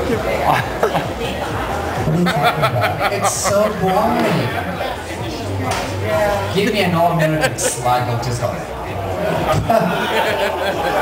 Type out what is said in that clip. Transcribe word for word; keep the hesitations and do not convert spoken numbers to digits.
What are you talking about? It's so boring. Give me an all-American slug, I'll just go.